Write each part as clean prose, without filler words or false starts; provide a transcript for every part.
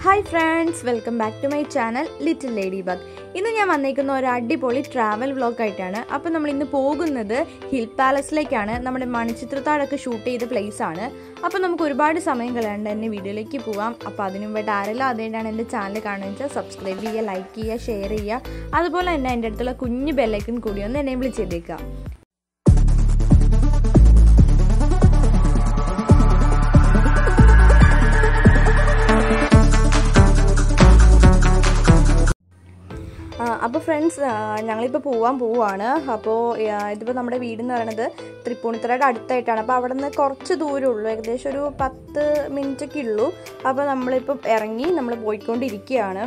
Hi friends, welcome back to my channel Little Ladybug. ഇന്ന് ഞാൻ വന്നിരിക്കുന്ന ഒരു അടിപൊളി ട്രാവൽ വ്ലോഗ് ആയിട്ടാണ്. അപ്പോൾ നമ്മൾ ഇന്ന് പോകുന്നത് ഹിൽ പാലസിലേക്കാണ്. നമ്മുടെ മണിച്ചിത്രത്താഴൊക്കെ ഷൂട്ട് ചെയ്ത പ്ലേസ് ആണ്. അപ്പോൾ നമുക്ക് ഒരുപാട് സമയം കളയാണ്ട് തന്നെ വീഡിയോയിലേക്ക് പോവാം. അപ്പോൾ അതിനു മുമ്പായിട്ട് ആരെല്ലാം അതുകൊണ്ടാണ് എൻ്റെ ചാനൽ കാണുന്നത് വെച്ചാൽ സബ്സ്ക്രൈബ് ചെയ്യുക, ലൈക്ക് ചെയ്യുക, ഷെയർ ചെയ്യുക. അതുപോലെ തന്നെ എൻ്റെ അടുത്തുള്ള കുഞ്ഞു ബെല്ലൈക്കൺ കൂടി ഒന്ന് എനേബിൾ ചെയ്തേക്കാം. അപ്പോൾ ഫ്രണ്ട്സ്, ഞങ്ങളിപ്പോൾ പോവാണ്. അപ്പോൾ ഇതിപ്പോൾ നമ്മുടെ വീടെന്ന് പറയുന്നത് തൃപ്പൂണിത്തുറയുടെ അടുത്തായിട്ടാണ്. അപ്പോൾ അവിടെ നിന്ന് കുറച്ച് ദൂരമുള്ളൂ, ഏകദേശം ഒരു 10 മിനിറ്റൊക്കെ ഉള്ളൂ. അപ്പോൾ നമ്മളിപ്പോൾ ഇറങ്ങി നമ്മൾ പോയിക്കൊണ്ടിരിക്കുകയാണ്.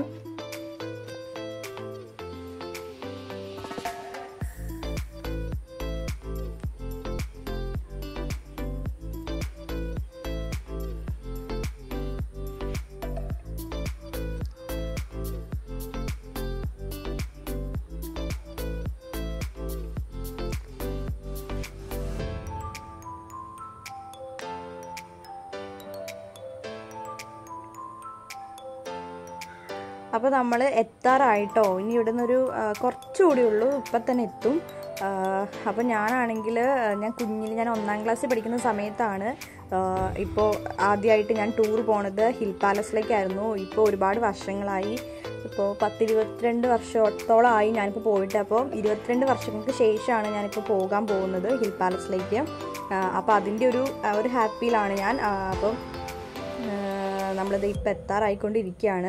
അപ്പോൾ നമ്മൾ എത്താറായിട്ടോ. ഇനി ഇവിടെ നിന്നൊരു കുറച്ചുകൂടി ഉള്ളൂ, ഇപ്പം തന്നെ എത്തും. അപ്പോൾ ഞാൻ 1ാം ക്ലാസ്സിൽ പഠിക്കുന്ന സമയത്താണ് ഇപ്പോൾ ആദ്യമായിട്ട് ഞാൻ ടൂർ പോണത് ഹിൽ പാലസിലേക്കായിരുന്നു. ഇപ്പോൾ ഒരുപാട് വർഷങ്ങളായി, ഇപ്പോൾ 10-22 വർഷത്തോളമായി ഞാനിപ്പോൾ പോയിട്ട്. അപ്പോൾ 22 വർഷങ്ങൾക്ക് ശേഷമാണ് ഞാനിപ്പോൾ പോകാൻ പോകുന്നത് ഹിൽ പാലസിലേക്ക്. അപ്പോൾ അതിൻ്റെ ഒരു ഹാപ്പിയിലാണ് ഞാൻ. അപ്പം നമ്മളിത് ഇപ്പോൾ എത്താറായിക്കൊണ്ടിരിക്കുകയാണ്.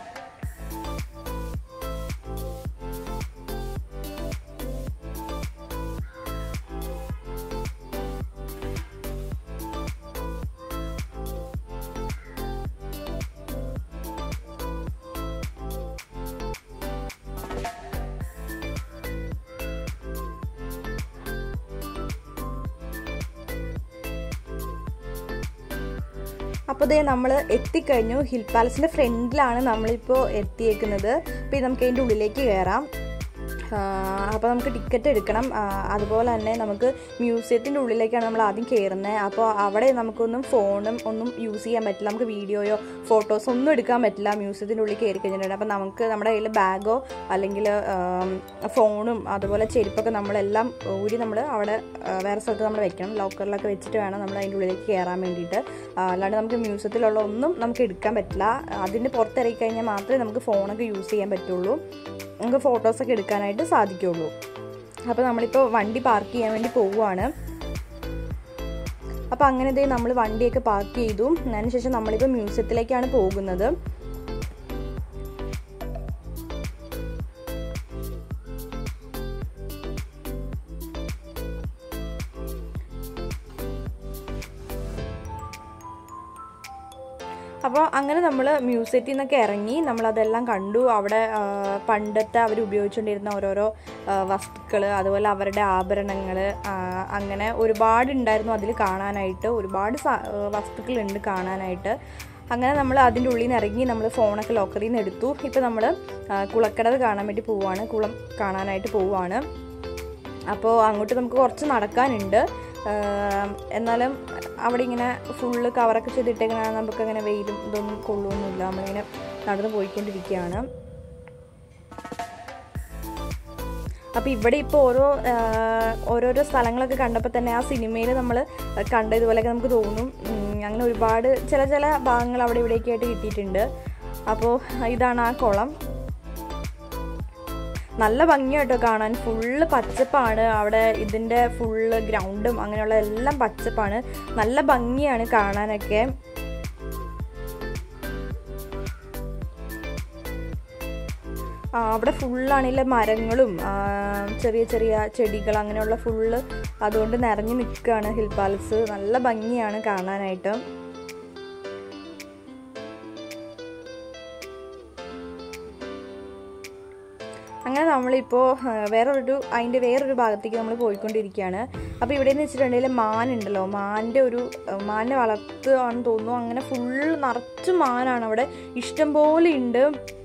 അപ്പോൾ ദേ നമ്മൾ എത്തിക്കഴിഞ്ഞു. ഹിൽ പാലസിൻ്റെ ഫ്രണ്ടിലാണ് നമ്മളിപ്പോൾ എത്തിയേക്കുന്നത്. അപ്പോൾ നമുക്ക് അതിൻ്റെ ഉള്ളിലേക്ക് കയറാം. അപ്പോൾ നമുക്ക് ടിക്കറ്റ് എടുക്കണം. അതുപോലെ തന്നെ നമുക്ക് മ്യൂസിയത്തിൻ്റെ ഉള്ളിലേക്കാണ് നമ്മൾ ആദ്യം കയറുന്നത്. അപ്പോൾ അവിടെ നമുക്കൊന്നും ഫോണും ഒന്നും യൂസ് ചെയ്യാൻ പറ്റില്ല, നമുക്ക് വീഡിയോയോ ഫോട്ടോസോ ഒന്നും എടുക്കാൻ പറ്റില്ല മ്യൂസിയത്തിൻ്റെ ഉള്ളിൽ കയറി കഴിഞ്ഞിട്ടുണ്ട്. അപ്പോൾ നമുക്ക് നമ്മുടെ കയ്യിൽ ബാഗോ അല്ലെങ്കിൽ ഫോണും അതുപോലെ ചെരുപ്പൊക്കെ നമ്മളെല്ലാം ഊരി നമ്മൾ അവിടെ വേറെ സ്ഥലത്ത് നമ്മൾ വെക്കണം. ലോക്കറിലൊക്കെ വെച്ചിട്ട് വേണം നമ്മൾ അതിൻ്റെ ഉള്ളിലേക്ക് കയറാൻ വേണ്ടിയിട്ട്. അല്ലാണ്ട് നമുക്ക് മ്യൂസിയത്തിലുള്ള ഒന്നും നമുക്ക് എടുക്കാൻ പറ്റില്ല. അതിൻ്റെ പുറത്തിറങ്ങി കഴിഞ്ഞാൽ മാത്രമേ നമുക്ക് ഫോണൊക്കെ യൂസ് ചെയ്യാൻ പറ്റുള്ളൂ, നമുക്ക് ഫോട്ടോസൊക്കെ എടുക്കാനായിട്ട് സാധിക്കുള്ളൂ. അപ്പോൾ നമ്മളിപ്പോൾ വണ്ടി പാർക്ക് ചെയ്യാൻ വേണ്ടി പോവുകയാണ്. അപ്പോൾ അങ്ങനെ നമ്മൾ വണ്ടിയൊക്കെ പാർക്ക് ചെയ്തു. അതിനുശേഷം നമ്മളിപ്പോൾ മ്യൂസിയത്തിലേക്കാണ് പോകുന്നത്. അപ്പോൾ അങ്ങനെ നമ്മൾ മ്യൂസിയത്തിൽ നിന്നൊക്കെ ഇറങ്ങി നമ്മളതെല്ലാം കണ്ടു. അവിടെ പണ്ടത്തെ അവർ ഉപയോഗിച്ചുകൊണ്ടിരുന്ന ഓരോരോ വസ്തുക്കൾ, അതുപോലെ അവരുടെ ആഭരണങ്ങൾ, അങ്ങനെ ഒരുപാടുണ്ടായിരുന്നു അതിൽ കാണാനായിട്ട്. ഒരുപാട് വസ്തുക്കളുണ്ട് കാണാനായിട്ട്. അങ്ങനെ നമ്മൾ അതിൻ്റെ ഉള്ളിൽ നിന്ന് ഇറങ്ങി നമ്മൾ ഫോണൊക്കെ ലോക്കറിൽ നിന്ന് എടുത്തു. ഇപ്പോൾ നമ്മൾ കുളക്കടവ് കാണാൻ വേണ്ടി പോവുകയാണ്, കുളം കാണാനായിട്ട് പോവുകയാണ്. അപ്പോൾ അങ്ങോട്ട് നമുക്ക് കുറച്ച് നടക്കാനുണ്ട്. എന്നാലും അവിടെ ഇങ്ങനെ ഫുള്ള് കവറൊക്കെ ചെയ്തിട്ടേക്കണ നമുക്കങ്ങനെ വെയിലും ഇതൊന്നും കൊള്ളുമൊന്നുമില്ല. നമ്മളിങ്ങനെ നടന്ന് പോയിക്കൊണ്ടിരിക്കുകയാണ്. അപ്പോൾ ഇവിടെ ഇപ്പോൾ ഓരോരോ സ്ഥലങ്ങളൊക്കെ കണ്ടപ്പോൾ തന്നെ ആ സിനിമയിൽ നമ്മൾ കണ്ട ഇതുപോലെയൊക്കെ നമുക്ക് തോന്നും. അങ്ങനെ ഒരുപാട് ചില ഭാഗങ്ങൾ അവിടെ ഇവിടെയൊക്കെ ആയിട്ട് കിട്ടിയിട്ടുണ്ട്. അപ്പോൾ ഇതാണ് ആ കുളം. നല്ല ഭംഗിയായിട്ടോ കാണാൻ. ഫുള്ള് പച്ചപ്പാണ് അവിടെ. ഇതിൻ്റെ ഫുള്ള് ഗ്രൗണ്ടും അങ്ങനെയുള്ള എല്ലാം പച്ചപ്പാണ്. നല്ല ഭംഗിയാണ് കാണാനൊക്കെ. അവിടെ ഫുള്ളാണെങ്കിലെ മരങ്ങളും ചെറിയ ചെറിയ ചെടികൾ അങ്ങനെയുള്ള ഫുള്ള് അതുകൊണ്ട് നിറഞ്ഞു നിൽക്കുകയാണ് ഹിൽ പാലസ്. നല്ല ഭംഗിയാണ് കാണാനായിട്ട്. അങ്ങനെ നമ്മളിപ്പോൾ അതിൻ്റെ വേറൊരു ഭാഗത്തേക്ക് നമ്മൾ പോയിക്കൊണ്ടിരിക്കുകയാണ്. അപ്പോൾ ഇവിടെ നിന്ന് വെച്ചിട്ടുണ്ടെങ്കിൽ മാനുണ്ടല്ലോ, മാനിനെ വളർത്തുകയാണെന്ന് തോന്നുന്നു. അങ്ങനെ ഫുള്ള് നിറച്ച് മാനാണ് അവിടെ, ഇഷ്ടം പോലെ ഉണ്ട്.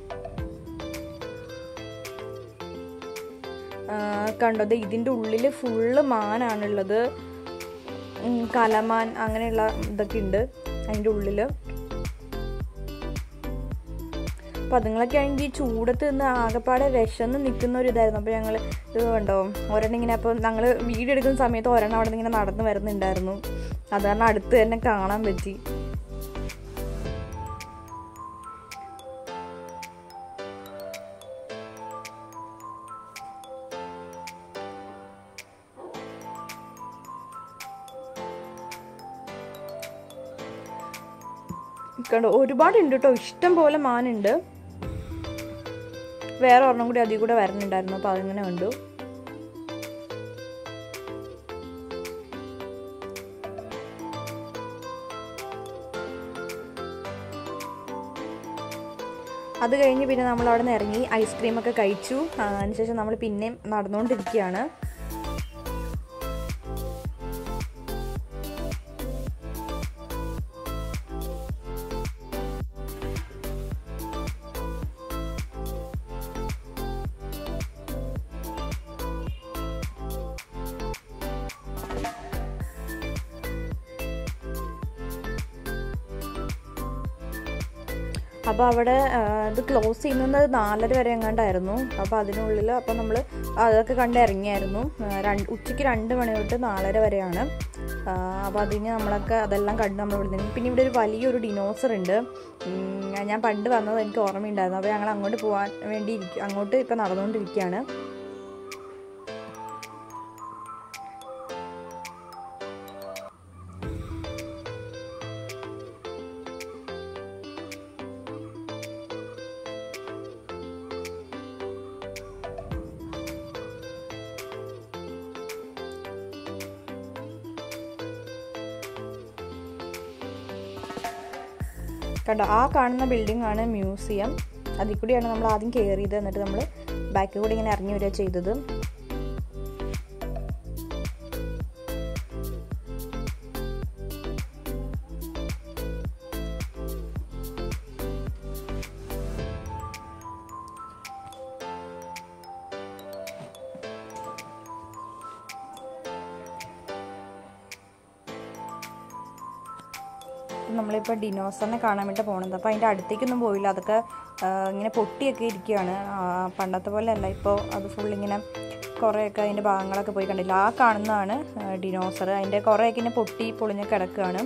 കണ്ടത് ഇതിൻ്റെ ഉള്ളിൽ ഫുള്ള് മാനാണുള്ളത്. കലമാൻ അങ്ങനെയുള്ള ഇതൊക്കെ ഉണ്ട് അതിൻ്റെ ഉള്ളിൽ. അപ്പോൾ അതുങ്ങളൊക്കെ ആണെങ്കിൽ ചൂടത്ത് നിന്ന് ആകെപ്പാടെ വിശന്ന് നിൽക്കുന്ന ഒരു ഇതായിരുന്നു. അപ്പോൾ ഞങ്ങൾ ഇത് കണ്ടോ ഒരെണ്ണം ഇങ്ങനെ, അപ്പോൾ ഞങ്ങൾ വീഡിയോ എടുക്കുന്ന സമയത്ത് ഒരെണ്ണം അവിടെ നിന്ന് ഇങ്ങനെ നടന്ന് വരുന്നുണ്ടായിരുന്നു. അത് കാരണം അടുത്ത് തന്നെ കാണാൻ പറ്റി. കണ്ടോ ഒരുപാടുണ്ട് കേട്ടോ, ഇഷ്ടം പോലെ മാനുണ്ട്. വേറെ ഒരെണ്ണം കൂടി അതിൽ കൂടെ വരുന്നുണ്ടായിരുന്നു. അപ്പോൾ അതിങ്ങനെ കണ്ടു. അത് കഴിഞ്ഞ് പിന്നെ നമ്മൾ അവിടെ നിന്ന് ഇറങ്ങി ഐസ്ക്രീമൊക്കെ കഴിച്ചു. അതിനുശേഷം നമ്മൾ പിന്നെയും നടന്നുകൊണ്ടിരിക്കുകയാണ്. അപ്പോൾ അവിടെ ഇത് ക്ലോസ് ചെയ്യുന്നത് 4:30 വരെ എങ്ങാണ്ടായിരുന്നു. അപ്പോൾ അതിനുള്ളിൽ അപ്പോൾ നമ്മൾ അതൊക്കെ കണ്ട് ഇറങ്ങിയായിരുന്നു. ഉച്ചയ്ക്ക് 2 മണി തൊട്ട് 4:30 വരെയാണ്. അപ്പോൾ അതിന് നമ്മളൊക്കെ അതെല്ലാം കണ്ട് നമ്മൾ വിടുന്നു. പിന്നെ ഇവിടെ ഒരു വലിയൊരു ഡിനോസർ ഉണ്ട്. ഞാൻ പണ്ട് വന്നത് എനിക്ക് ഓർമ്മയുണ്ടായിരുന്നു. അപ്പോൾ ഞങ്ങൾ അങ്ങോട്ട് പോകാൻ വേണ്ടി അങ്ങോട്ട് ഇപ്പോൾ നടന്നുകൊണ്ടിരിക്കുകയാണ്. കണ്ടോ ആ കാണുന്ന ബിൽഡിംഗ് ആണ് മ്യൂസിയം. അതിൽ കൂടിയാണ് നമ്മൾ ആദ്യം കയറിയത്. എന്നിട്ട് നമ്മൾ ബാക്കിൽ കൂടി ഇങ്ങനെ ഇറങ്ങി വരിക ചെയ്തത്. നമ്മളിപ്പോൾ ഡിനോസറിനെ കാണാൻ വേണ്ടി പോകണത്. അപ്പോൾ അതിൻ്റെ അടുത്തേക്കൊന്നും പോയില്ല. അതൊക്കെ ഇങ്ങനെ പൊട്ടിയൊക്കെ ഇരിക്കുകയാണ്. പണ്ടത്തെ പോലെ അല്ല, ഇപ്പോൾ അത് ഫുള്ളിങ്ങനെ കുറേയൊക്കെ അതിൻ്റെ ഭാഗങ്ങളൊക്കെ പോയി കണ്ടില്ല. ആ കാണുന്നതാണ് ഡിനോസർ. അതിൻ്റെ കുറേയൊക്കെ ഇങ്ങനെ പൊട്ടി പൊളിഞ്ഞ് കിടക്കുകയാണ്.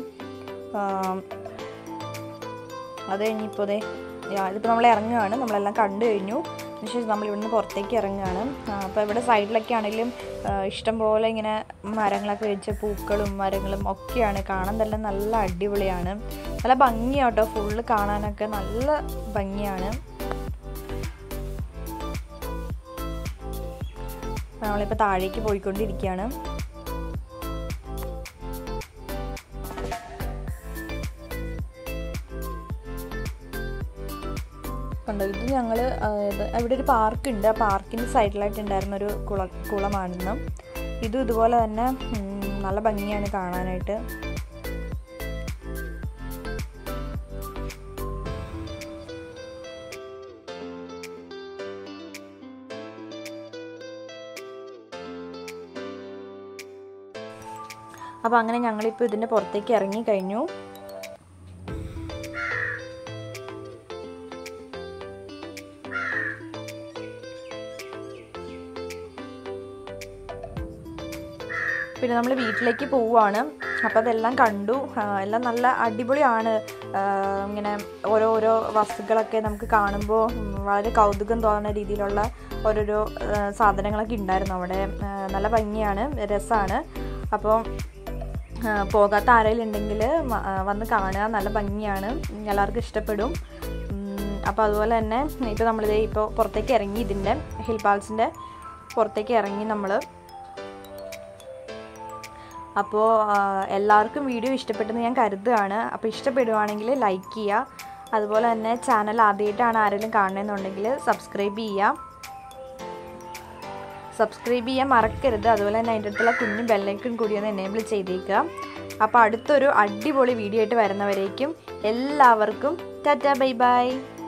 അത് കഴിഞ്ഞിപ്പോൾ ഇതിപ്പോൾ നമ്മൾ ഇറങ്ങുകയാണ്. നമ്മളെല്ലാം കണ്ടു കഴിഞ്ഞു. അതിനുശേഷം നമ്മൾ ഇവിടുന്ന് പുറത്തേക്ക് ഇറങ്ങുകയാണ്. അപ്പോൾ ഇവിടെ സൈഡിലൊക്കെ ആണെങ്കിലും ഇഷ്ടംപോലെ ഇങ്ങനെ മരങ്ങളൊക്കെ വെച്ച പൂക്കളും മരങ്ങളും ഒക്കെയാണ്. കാണാൻ തന്നെ നല്ല അടിപൊളിയാണ്. നല്ല ഭംഗിയാട്ടോ, ഫുള്ള് കാണാനൊക്കെ നല്ല ഭംഗിയാണ്. നമ്മളിപ്പോൾ താഴേക്ക് പോയിക്കൊണ്ടിരിക്കുകയാണ്. കണ്ടോ ഇത് ഞങ്ങൾ ഇവിടെ ഒരു പാർക്കുണ്ട്. ആ പാർക്കിൻ്റെ സൈഡിലായിട്ടുണ്ടായിരുന്നൊരു കുളമാണെന്ന്. ഇതും ഇതുപോലെ തന്നെ നല്ല ഭംഗിയാണ് കാണാനായിട്ട്. അപ്പോൾ അങ്ങനെ ഞങ്ങളിപ്പോൾ ഇതിൻ്റെ പുറത്തേക്ക് ഇറങ്ങി കഴിഞ്ഞു. പിന്നെ നമ്മൾ വീട്ടിലേക്ക് പോവുകയാണ്. അപ്പോൾ അതെല്ലാം കണ്ടു. എല്ലാം നല്ല അടിപൊളിയാണ്. ഇങ്ങനെ ഓരോരോ വസ്തുക്കളൊക്കെ നമുക്ക് കാണുമ്പോൾ വളരെ കൗതുകം തോന്നുന്ന രീതിയിലുള്ള ഓരോരോ സാധനങ്ങളൊക്കെ ഉണ്ടായിരുന്നു അവിടെ. നല്ല ഭംഗിയാണ്, രസമാണ്. അപ്പോൾ പോകാത്ത ആരെങ്കിലും ഉണ്ടെങ്കിൽ വന്ന് കാണുക. നല്ല ഭംഗിയാണ്, എല്ലാവർക്കും ഇഷ്ടപ്പെടും. അപ്പോൾ അതുപോലെ തന്നെ ഇപ്പോൾ നമ്മളിത് ഇപ്പോൾ പുറത്തേക്ക് ഇറങ്ങി, ഇതിൻ്റെ ഹിൽ പാലസിൻ്റെ പുറത്തേക്ക് ഇറങ്ങി നമ്മൾ. അപ്പോൾ എല്ലാവർക്കും വീഡിയോ ഇഷ്ടപ്പെട്ടെന്ന് ഞാൻ കരുതുകയാണ്. അപ്പോൾ ഇഷ്ടപ്പെടുവാണെങ്കിൽ ലൈക്ക് ചെയ്യുക. അതുപോലെ തന്നെ ചാനൽ ആദ്യമായിട്ടാണ് ആരെങ്കിലും കാണണമെന്നുണ്ടെങ്കിൽ സബ്സ്ക്രൈബ് ചെയ്യാൻ മറക്കരുത്. അതുപോലെ തന്നെ അതിൻ്റെ അടുത്തുള്ള കുഞ്ഞു ബെല്ലൈക്കൺ കൂടി ഒന്ന് എനേബിൾ ചെയ്തേക്കുക. അപ്പോൾ അടുത്തൊരു അടിപൊളി വീഡിയോ ആയിട്ട് വരുന്നവരേക്കും എല്ലാവർക്കും ടാറ്റാ ബൈ ബൈ.